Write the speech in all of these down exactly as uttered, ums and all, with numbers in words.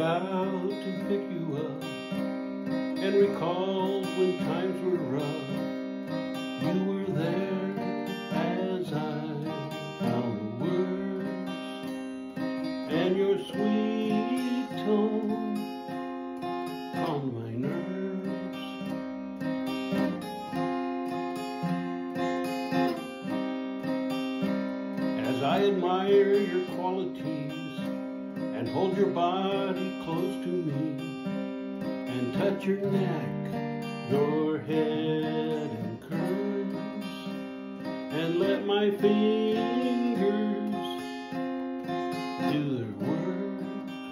out to pick you up and recall when times were rough. You were there as I found the words, and your sweet tone calmed my nerves. As I admire your qualities and hold your body close to me and touch your neck, your head and curves, and let my fingers do their work.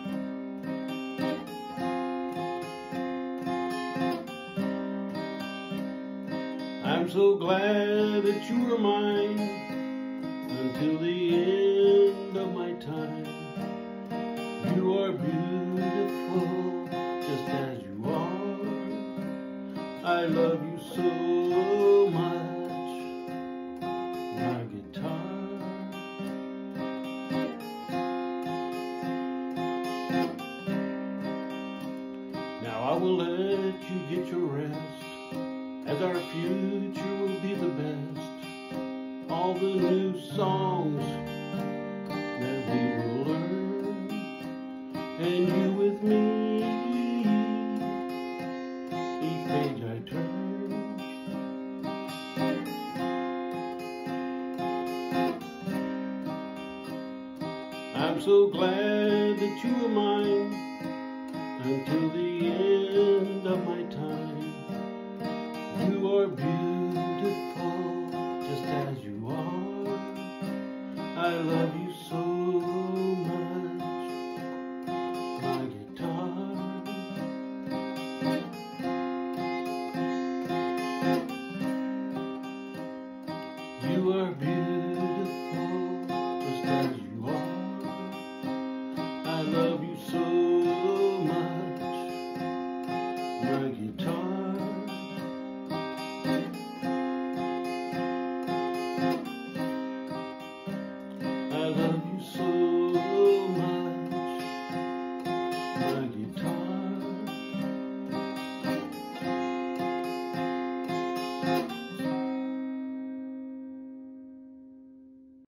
I'm so glad that you were mine until the end of my time. You are beautiful just as you are. I love you so much, my guitar. Now I will let you get your rest, as our future will be the best. All the new songs that we will learn, and you with me, each page I turn. I'm so glad that you are mine until the end of my time. You are beautiful